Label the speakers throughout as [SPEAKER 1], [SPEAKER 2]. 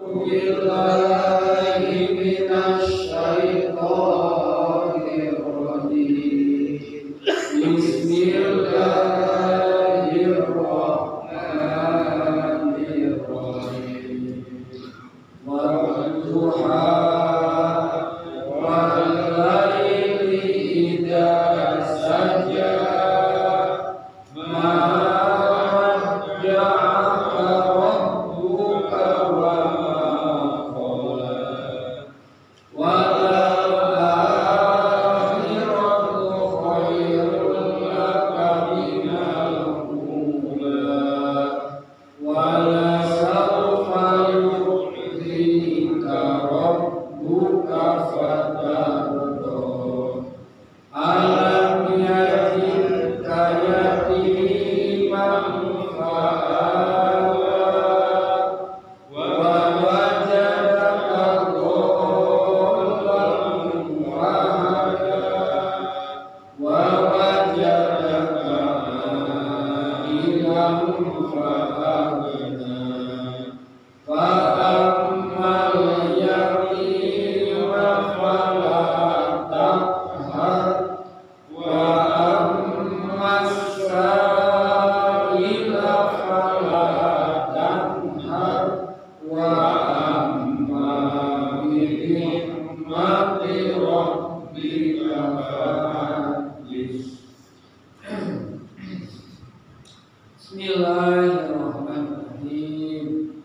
[SPEAKER 1] Bismillahirrahmanirrahim.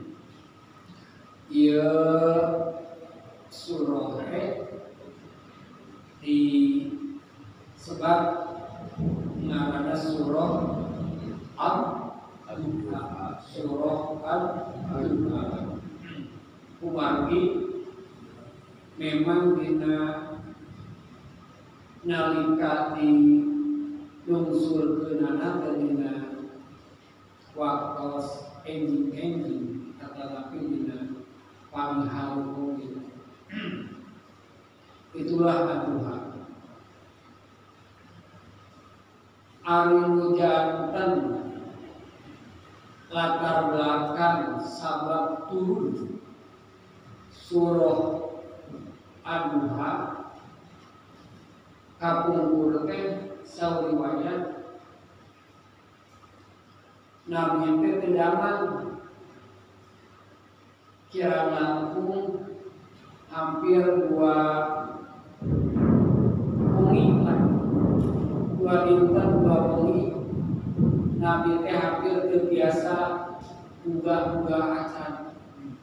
[SPEAKER 1] Ya surah disebab namanya surah Al-Duha. Surah Al-Duha. Umargi memang dina nalika di lungsurkeunana dina waktos enjing tetapi dina pamihalu gitu. Itulah Al-Duha. Ari nu janten latar belakang sabab turun surah Al-Duha kapungkur teh sariwayat Nabi teh kedaman kirang langkung hampir 2 dinten 2 wengi Nabi teh hampir terbiasa buga acan.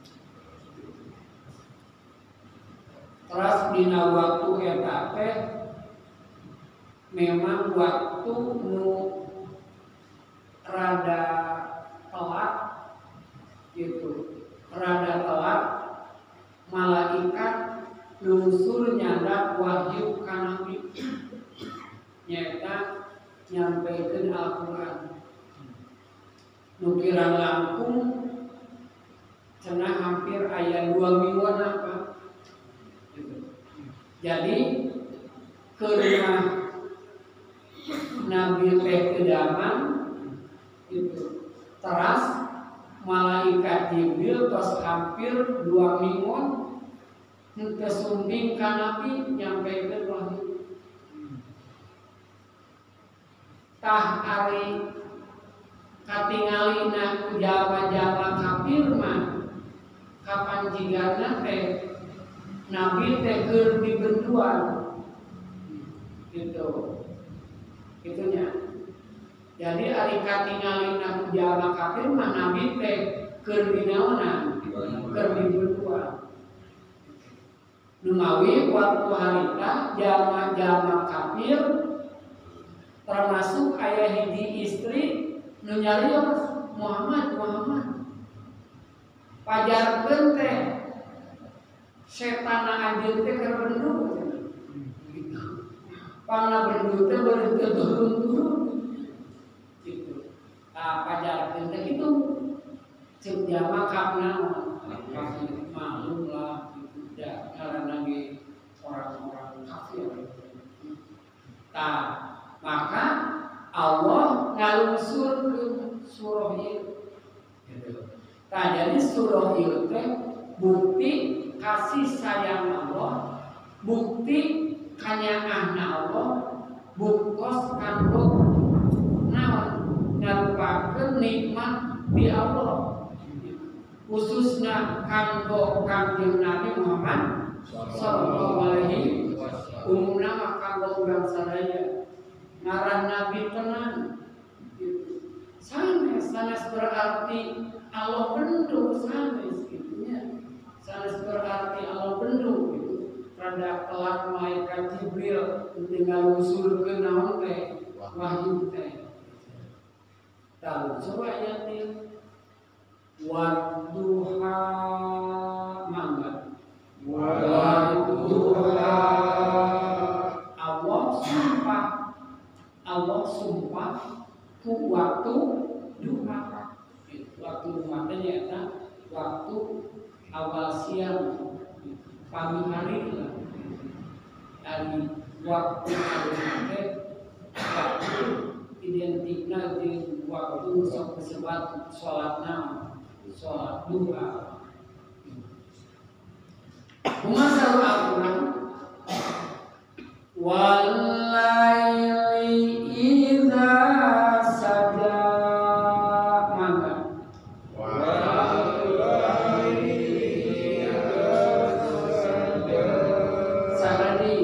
[SPEAKER 1] Terus dina waktu eta teh memang waktu nu rada telat gitu, rada telat malaikat lungsur nyandak wahyu ka Nabi nyata nyampaikan Al-Quran nu kirang langkung cenah hampir aya 2 mingguan apa gitu. Jadi kerimah Nabi teh kedaman itu teras malaikat Jibril tos hampir 2 mingguan henteu sumbing ka Nabi nyampaikan wahyu. Tah ari katingalina ku jalma-jalma kafir mah kapan jigana teh Nabi teh keur dibenduan gitu. Itunya. Jadi ari katingalina ku jalma kafir mah Nabi teh keur dinaonan, keur dibenduan. Numawi waktu harita jalma-jalma kafir termasuk ayah hiji istri nu nyarios Muhammad pajarkeun teh setan anjeun teh keur bendu gitu. Pangna bendu teh beureum turun gitu. Pajarkeun teh kitu ceuk jalma kapna malum lah gitu ya karena ge orang-orang kafir. Maka Allah ngalungsur ke surah ieu. Jadi surah ieu teh bukti kanyaahna Allah buktos kanggo naon ngarupakeun nikmat di Allah khususna kanggo Kangjeng Nabi Muhammad sallallahu alaihi wasallam umumna mah kanggo urang sadaya ngaran Nabi tenan sanes berarti Allah bendu sanes gitunya sanes berarti Allah bendu gitu rada kelak malaikat Jibril tinggal usulkeun naon teh wahyu teh tahu coba ayatin wadduha mangga wadduha Allah sumpah ku waktu duha waktu duha ternyata waktu awal siang pagi hari lah dari waktu hari waktu identikna di waktu sok disebut sholat sholat duha kumasa Al-Quran walaili idza saja maka walaili idza saja saradi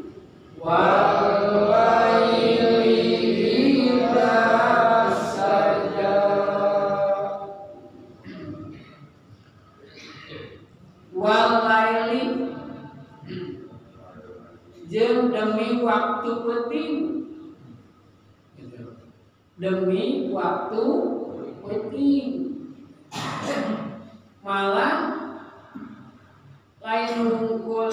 [SPEAKER 1] walaili idza saja walaili jeung demi waktu penting demi waktu penting malah lain hungkul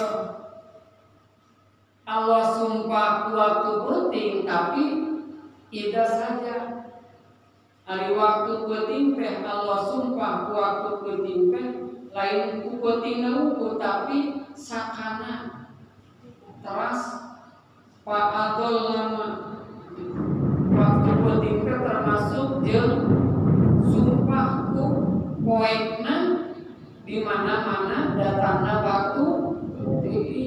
[SPEAKER 1] Allah sumpah waktu penting tapi ida saja hari waktu penting teh Allah sumpah waktu penting teh lain ku penting nauku tapi sakana teras Pak Adol nama waktu penting termasuk jeung sumpahku poekna di mana-mana datangna waktu ini.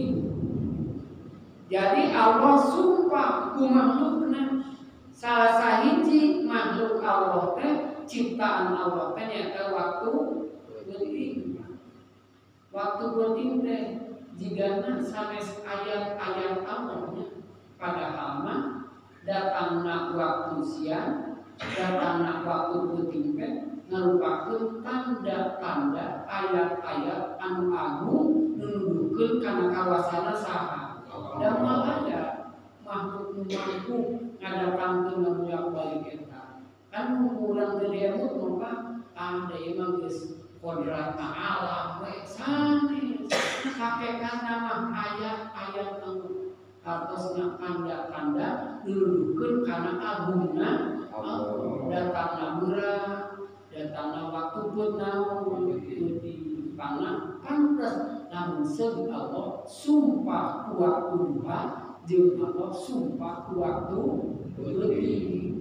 [SPEAKER 1] Jadi Allah sumpah ku makhlukna salah sahiji makhluk Allah teh ciptaan Allah teh nyata waktu penting. Waktu penting teh jigana sanes ayat-ayat Allahnya padahal mah datangna waktu siang datangna waktu penting teh ngarupakeun tanda-tanda ayat-ayat anu agung nuduhkeun kana kawasana saha da malaya makhluk nu mampu ngadatangkeun bolak-balik eta kan urang teu diemut mah da ieu mah geus kodrat alam we sanes hakikat nama ayat-ayat anu hartosna tanda-tanda nuduhkeun kana agungna datangna beurang datangna waktu pun naon di pangna pantes namun seud Allah sumpah ku waktu duha jeung Allah sumpah ku waktu leutik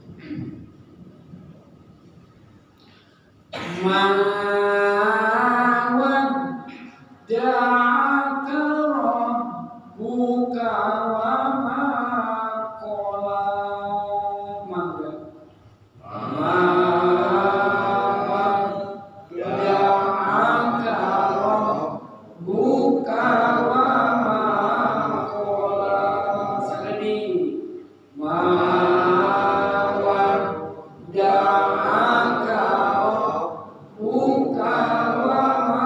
[SPEAKER 1] da'aka rabbuka wa ma qala mangga ma da'aka rabbuka wa ma qala sakadi ma da'aka rabbuka wa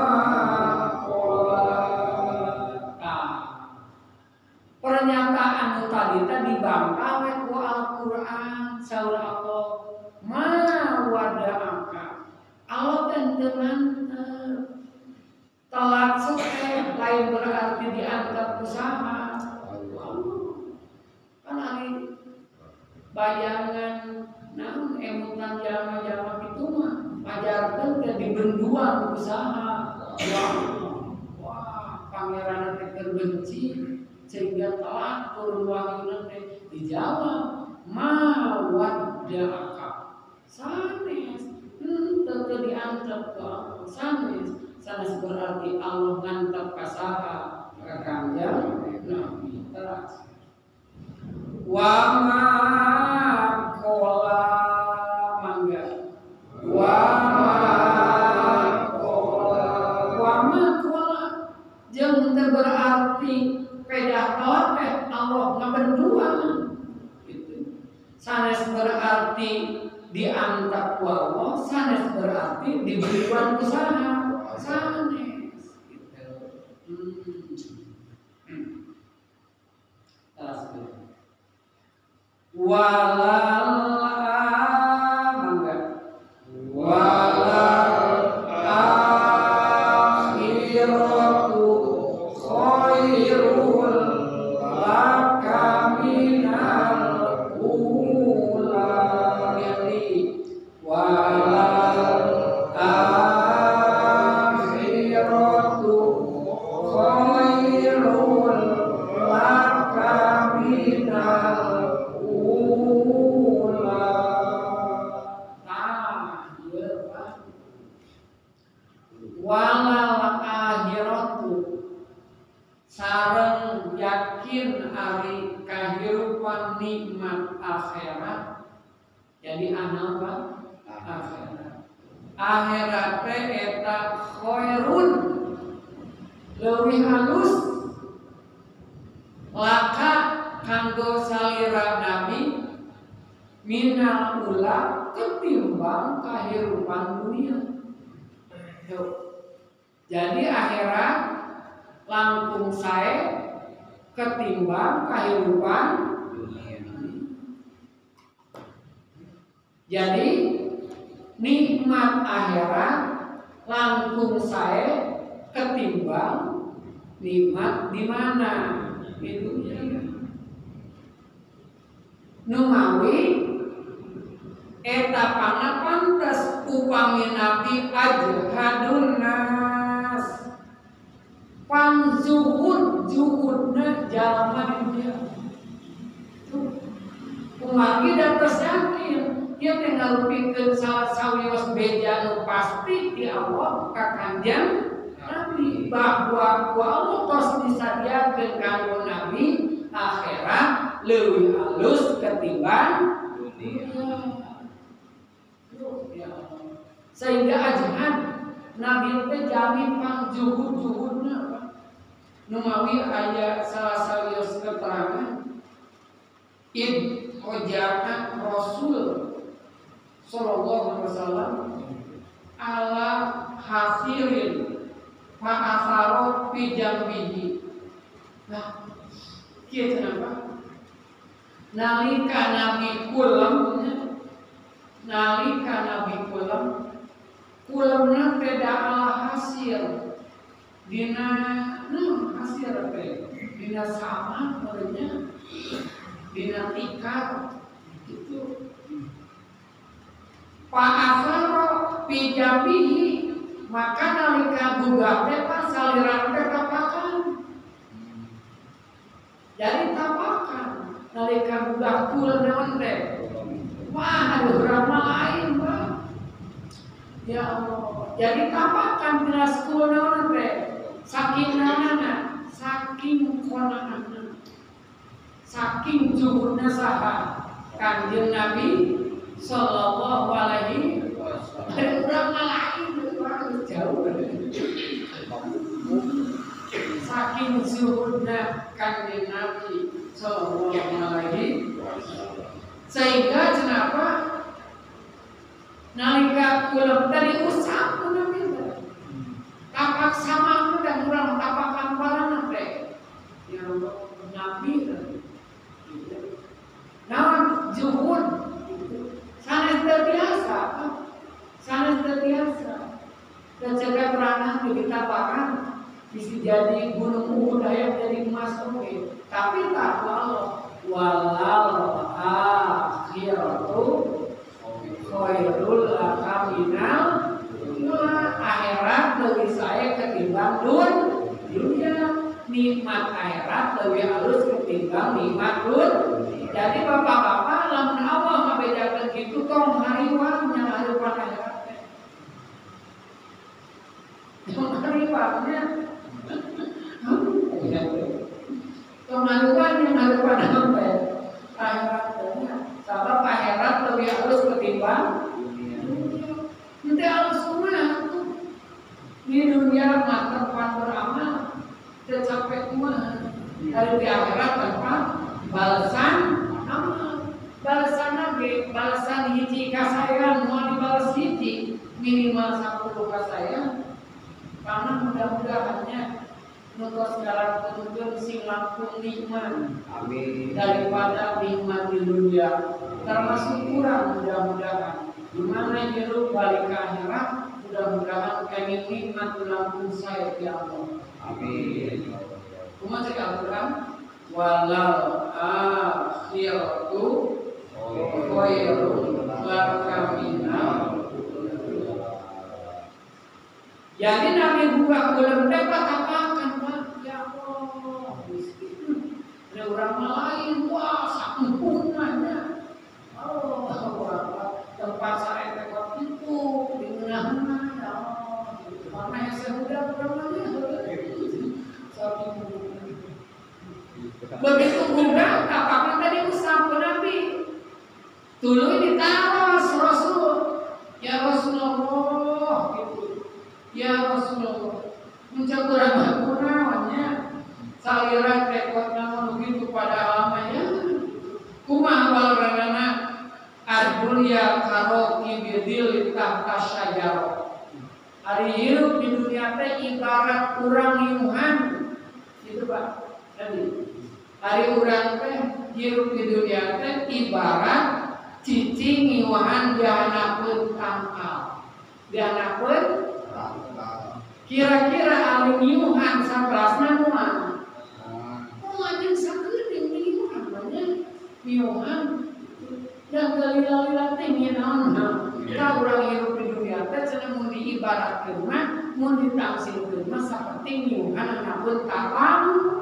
[SPEAKER 1] pernyataan tadi dibangka we ku Al-Qur'an saur Allah ma wada'aka Allah tentenan telat sukses lain berarti dianggap usaha kan hari bayangan naon emutan jama-jama itu mah pajarkeun teh dibenduan usaha wah pangeran teh terbenci sehingga telat turun wahyu teh dijawab ma wadda'aka sanes teu diantep sanes berarti Allah ngantep ka saha ka Kangjeng Nabi terakhir. Wa ma qala mangga. Wa ma qala jeung teu berarti pedah teh Allah ngabenduan. Gitu. Sanes berarti diangkat ku Allah, sanes berarti diberikan usaha. Sanes gitu. Walal mangga walal akhiratu khairul laka minal ula. Jadi walal akhiratu khairul laka minal walal akhiratu sareng yakin ari kahirupan nikmat akhirat. Jadi apa? Akhirat. Akhirat teh eta khairun leuwih halus laka kanggo salira Nabi minal ula ketimbang kahirupan dunia. Jadi akhirat langkung sae ketimbang kehidupan dunia. Jadi nikmat akhirat langkung sae ketimbang nikmat di mana? Di dunia. Numawi eta pangapantes upami Nabi ajhadun nas panzuhud juhudna jalma dunia. Umami dados yakin dia tinggal pikeun sawios beja nu pasti di Allah ka Kanjeng Nabi bahwa ku Allah tos disadiakeun kanggo Nabi akhirat leuwih halus ketimbang dunia. Sehingga ajhan Nabi teh jami pangjuhud-juhudna numawi aya salah salios keterangan id ojaka Rasul sallallahu alaihi wasallam ala hasirin fa asaro fi jambihi. Nah, kieu kenapa? Nalika Nabi kulem kulemna beda ala hasil dina hasil teh dina sama merenya dina tikar gitu. Pak asaro pijabihi maka nalika gugah teh saliran teh tapakan. Jadi tapakan nalika gugah kul naon teh. Wah, ada drama lain, Pak. Ya Allah. Jadi tapakan bila sekolah naon teh saking nanana, saking konanana, saking juhudna saha Kanjeng Nabi sallallahu alaihi wasallam. Ada drama lain, Pak, jauh. Saking juhudna Kanjeng Nabi sallallahu alaihi wasallam. Sehingga kenapa nalika kulem tadi usap Nabi tapak sama dan kurang tapakan barana teh ya Nabi naon juhud sanes terbiasa dan jaga peranan di tapakan bisa jadi gunung Uhud aya jadi emas oke tapi tak walal akhiratu khairul laka minal akhirat lebih saya ketimbang dunia. Nikmat akhirat lebih halus ketimbang nikmat dunia. Jadi bapak-bapak lamun Allah ngabedakeun kitu tong hariwan yang hariwan akhirat teh. Yang hariwannya manuan yang harapan apa ya? Akhiratnya. Sabab akhirat lebih halus ketimbang dunia. Nanti halus semua tuh. Di dunia mah tempat beramal, tercapai mah. Hari di akhirat tempat balasan amal. Balasan lagi, balasan hiji kasayang mau dibalas hiji minimal 10 kasayang. Karena mudah-mudahannya nutos dalam kemudian sing langkung nikmat. Amin. Daripada nikmat di dunia termasuk kurang mudah-mudahan. Dimana jeruk balik ke akhirat, mudah-mudahan kami nikmat langkung saya ya Allah. Amin. Cuma cek Al-Quran, walau akhiratu khairun laka minal. Jadi Nabi buka belum dapat apa-apa. Ada orang lain, wah sempurnanya. Tempat saya tekot itu di mana-mana. Mana yang semudah namanya? Begitu buka, apa-apa tadi usap ke Nabi. Tuluy ditaruh Rasul. Ya Rasulullah gitu. Ya Rasulullah. Mencoba ramah-ramahnya. Saliran tekot namun begitu pada alamanya kumah walrana ad-dunya karoki bidil tahta syajarah. Hari hidup di dunia teh ibarat urang nyuhan gitu Pak. Tadi hari urang teh hidup di dunia teh ibarat cicing nyuhan dianakeun tangkal. Dianakeun kira-kira anu nyuhan saperasna moal anjing sakeuding minimal banyak miohan yang galila-lila teh nyenaon ka urang hirup di dunia teh cenah mun diibaratkeun mah mun ditafsirkeun mah saperti miohan anakeun kapal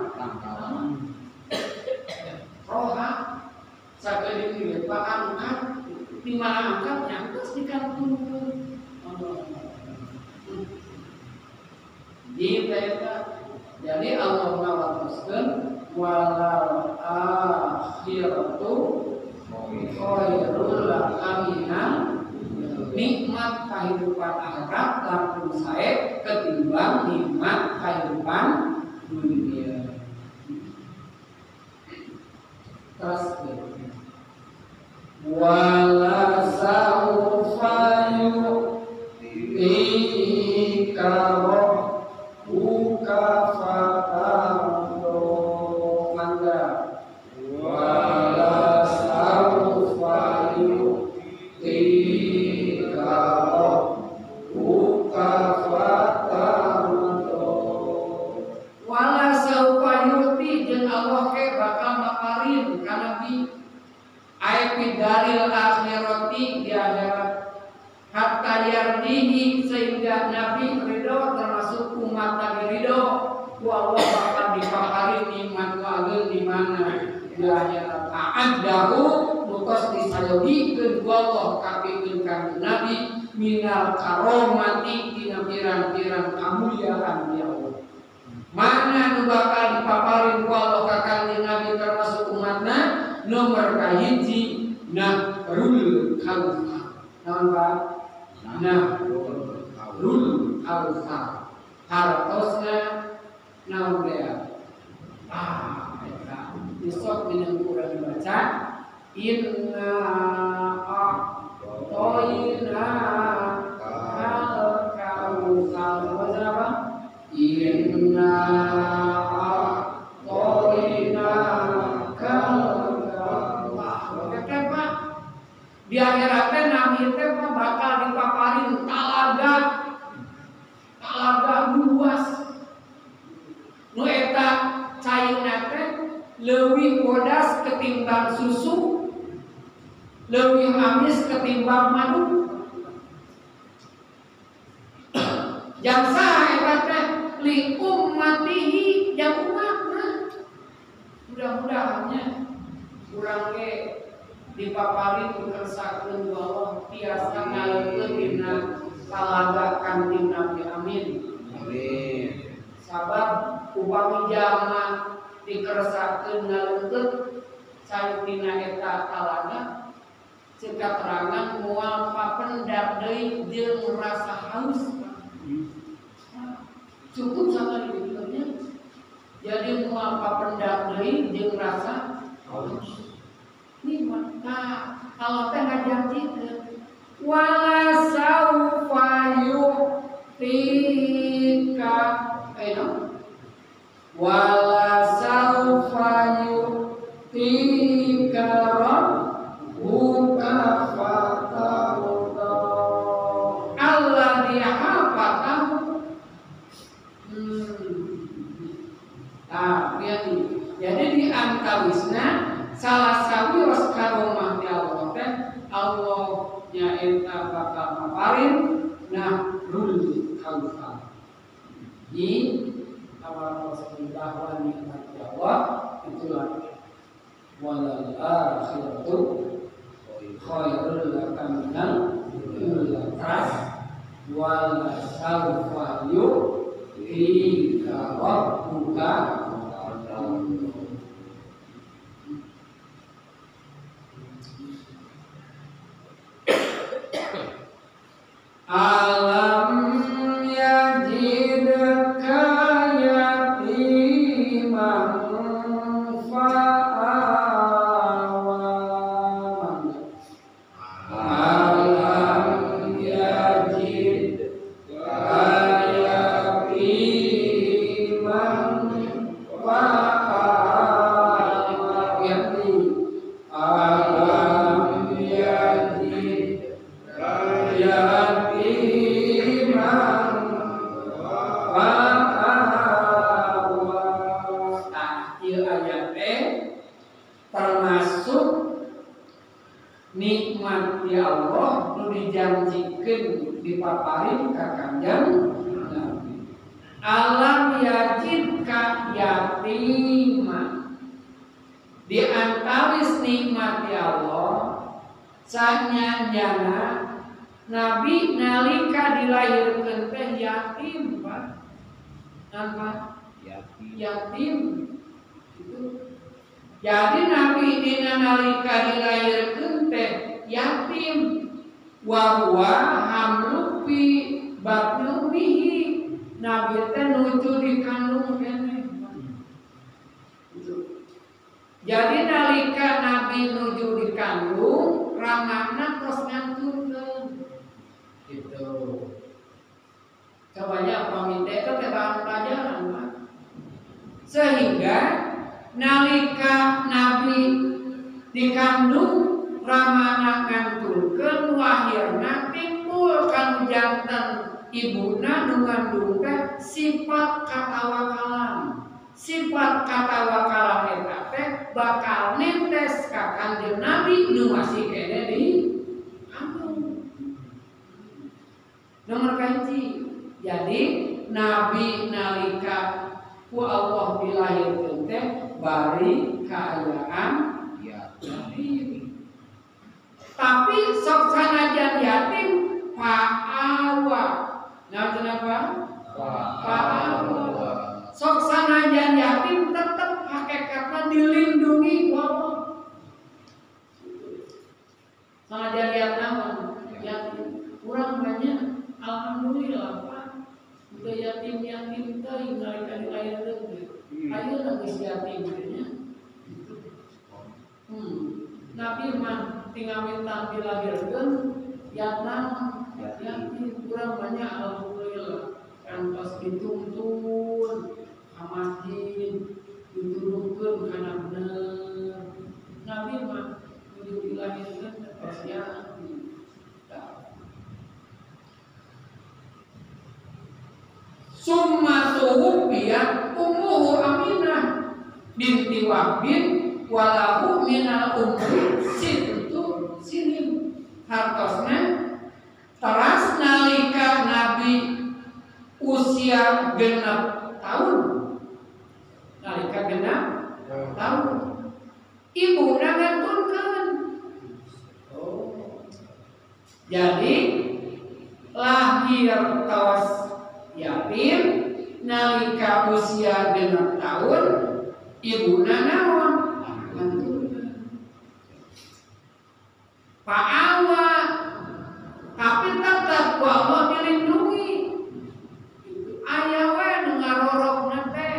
[SPEAKER 1] roha sakeuding ieu Pak angkat di mana angkatnya terus dikantungkeun di jadi Allah mengatakan walau akhiratu khairul laka minal nikmat kehidupan akhirat langsung saya ketimbang nikmat kehidupan dunia. Terus wala saufa yu'tika rabbuka fatardo mangga wala saufa yu'tika rabbuka fatardo wala saufa yu'ti jeung Allah ke bakal maparin ka Nabi ayat dalil akhirati di akhirat hatta yardihi sehingga Nabi ridho termasuk umat Nabi ridho ku Allah bakal dipakari nikmat wageun di mana di akhirat a'addahu mutos disayogikeun ku Allah kapikeun ka Nabi minal karomati dina pirang-pirang kamuliaan di Allah. Mana nu bakal dipaparin ku Allah ka kanjeng Nabi termasuk umatna nomor kahiji nahrul kautsar. Naon Pak? Nahrul kautsar. Hartosna naon dea? Eta. Besok minang kurang dibaca inna a'toina kal kautsar. Baca apa? Inna a'toina kal di akhirat teh Nabi teh bakal dipaparin talaga luas nu eta cairna teh leuwih bodas ketimbang susu leuwih amis ketimbang madu jang saha eta teh li ummatihi jang umatna mudah-mudahannya urang ge dipaparin dikersakakeun ku Allah tiasa ngaleukeun dina talaga kanjeng Nabi amin. Amin. Sabab upami jalma dikeresakeun ngaleungkeun saeutina eta talaga cek keterangan moal papendak deui jeung rasa haus. Cukup sama dibikirnya. Jadi moal papendak deui jeung rasa haus. Ini maka kalau teh ngajanjikeun wala saufa yu'tika wala saufa yu'tika rabbuka fatarda alladhi hafatahu. Jadi di antawisna salah sawios karomah ti Allah teh Allah nyaeta bakal maparin nahrul kausar. Di awal bahwa nikmat Allah itulah walal akhiratu khairul laka minal ula wala sawfa yu'tika rabbuka. Alam yajidka yatiman fa'awa. Alam yajidka yatiman fa'awa. Alam yajidka termasuk nikmat ya Allah nu dijanjikeun dipaparin ka Kanjeng Nabi. Alam yajidka yatiman di antawis nikmat ya Allah sanyanjana Nabi nalika dilahirkeun teh yatim Pak. Apa? Yatim. Itu. Jadi Nabi dina nalika dilahirkeun teh yatim. Wa huwa hamlu fi batnihi. Nabi teh nuju dikandung keneh. Jadi nalika Nabi nuju dikandung, ramahna tos nganturkeun. Gitu. Coba pamit itu bahan pelajaran, Pak. Sehingga nalika Nabi dikandung ramana nganturkeun wahirna timbul kanu janten ibuna nu ngandung teh sifat katawakalan. Sifat katawakalan eta teh bakal nentes ka Kanjeng Nabi nu masih kene di kandung. Nomor kahiji. Jadi Nabi nalika ku Allah dilahirkeun teh bari kaayaan yatim. Tapi sok sanajan yatim fa'awa. Nah kenapa? Fa'awa. Sok sanajan yatim tetap hakikatna dilindungi ku Allah. Sanajan yatim kurang banyak alhamdulillah Pak. Udah yatim teh nalika dilahirkeun. Ayeuna geus yatim nya. Nabi mah tinggal minta dilahirkeun yatim kurang banyak alhamdulillah. Kan pas dituntun ka masjid diturunkeun kana bener. Nabi mah kudu dilahirkeun pas yatim. Summa tuwfiyat ummuhu Aminah binti Wahbin walahu minal umri sittu sinin. Hartosna teras nalika Nabi usia genep tahun. Nalika genep tahun ibuna ngantunkeun. Jadi lahir tos yatim nalika usia 6 tahun ibuna naon pa'awa, tapi tetap ku Allah dilindungi. Aya we nu ngarorokna teh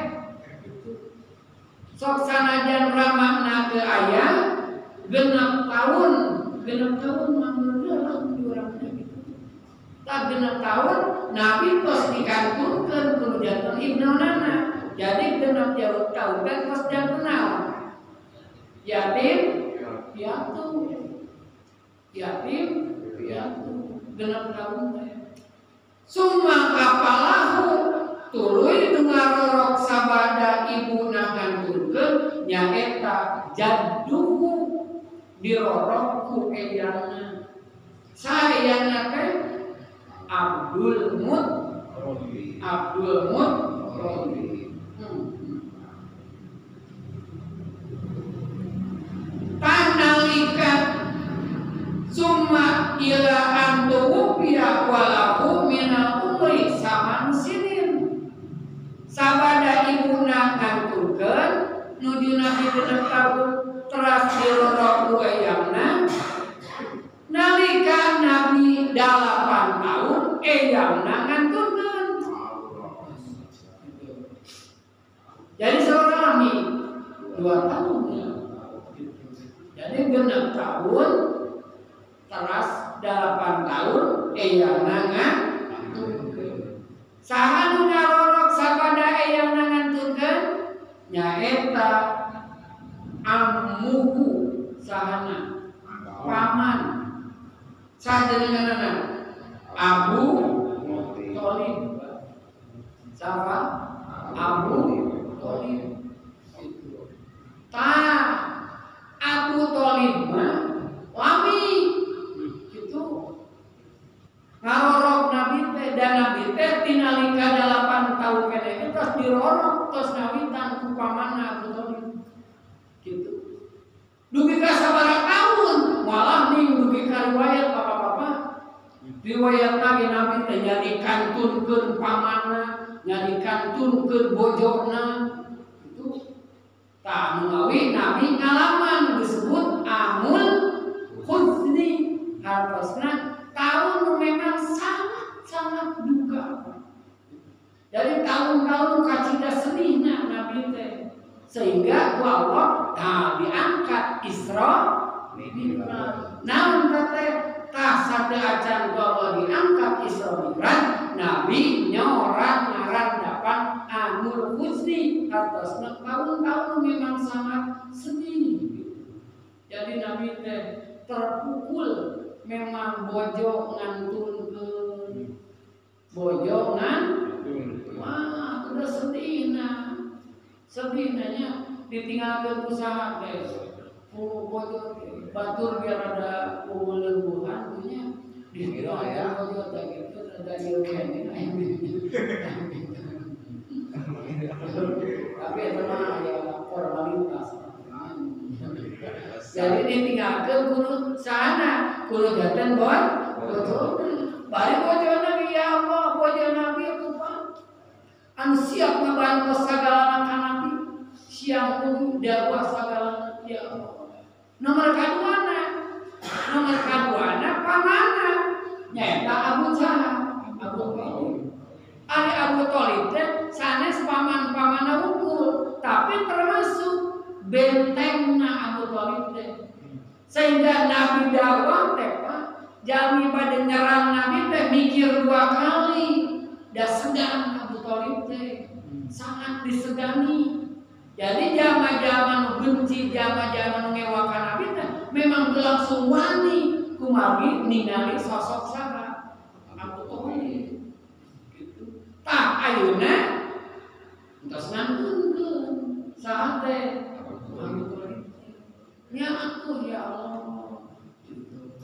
[SPEAKER 1] sok sanajan ramahna teu aya genep tahun mangeureun urangna gitu. Tak genep tahun Nabi tos dikantungkeun ku janten ibnunana. Jadi genep jauh tahun teh tos janten naon? Yatim piatu. Yatim piatu genep tahun teh. Summa kapalahu tuluy nu ngarorok sabada ibuna ngantungkeun nyaeta jadduhu dirorok ku eyangna. Saeyana teh Abdul Muttalib. Tanalika summa ila antu biya walahu minal umri saman sinin. Sabada ibuna ngantungkeun nu dina genep tahun teras dirorok ku eyangna. Nalika Nabi 8 tahun eyangna ngantungkeun. Jadi seorang Nabi 2 tahun ya. Jadi genep tahun teras 8 tahun eyangna ngantungkeun. Saha nu ngarorok sabada eyangna ngantungkeun nyaeta ammuhu sahana paman sajenenganna Abu Thalib. Siapa? Abu Thalib. Abu Thalib mah lami gitu. Ngarorok Nabi teh dan Nabi teh tinalika 8 tahun keneh terus dirorok terus nawitan ku pamanna Abu Thalib. Gitu. Dugi ka sabaraha tahun malah ning dugi ka riwayat apa-apa. Riwayat Nabi teh nyadikantunkeun pamanna, nyadikantunkeun bojona. Itu tah menawi Nabi ngalaman disebut amul huzni. Hartosna tahun memang sangat duka. Jadi tahun-tahun kacida sedihna Nabi teh. Sehingga ku Allah diangkat Isra Mi'raj. Namun teh tah sate acan ku Allah diangkat Isra Mi'raj, Nabi nyoran ngarandapan amul huzni. Hartosna tahun-tahun memang sangat sedih. Jadi Nabi teh terpukul memang bojo ngantunkeun. Bojo wah udah sedihna. Sedihnya ditinggalkan usaha guys. Bojo batur biar ada lembuhan punya. Dikira ya bojo tak gitu ada ilmunya. Tapi memang ya formalitas. Jadi ditinggalkan kudu sana, kudu jaten bojo. Bari bojona ya Allah, bojo Nabi itu Pak. Anu siap ngebantu segala Nabi, siang kudu dakwah segala ya Allah. Nomor kaduana pamana nyaeta Abu Thalib. Ari Abu Thalib teh sanes paman-pamanna unggul, tapi termasuk bentengna Abu Thalib teh. Sehingga Nabi dakwah teh Pak, jami pada nyerang Nabi teh mikir 2 kali. Da segan Abu Thalib teh, sangat disegani. Jadi jama-jama benci, jama-jama ngewakan Nabi teh memang langsung wani kumawi ningali sosok saha Abu Thalib. Gitu. Tah ayeuna entos ngantungkeun saha teh Abu Thalib. Ya aku ya Allah. Gitu.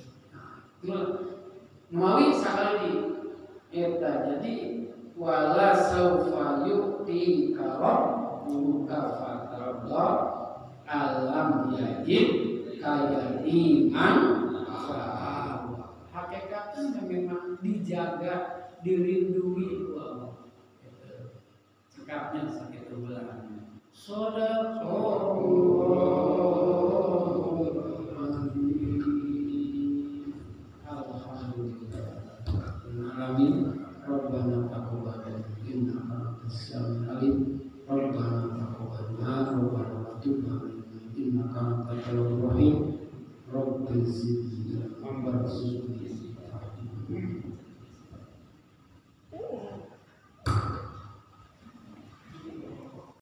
[SPEAKER 1] Nuawi sakali eta jadi wala saufa yu'tika rabbuka fatarda alam yajid kayatiman fa'awa. Hakikatnya memang dijaga, dilindungi Allah. Cekapnya sakit belah. Shadaqallahul azim. Alhamdulillah. Amin. Rabbana taqabbal innaka antas samiul alim. Rabbana taqabbal rabbana wa tub alaina innaka antat tawwabur rahim. Rabbi zidna